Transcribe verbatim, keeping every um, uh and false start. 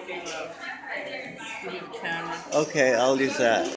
Give you the camera. Okay, I'll use that.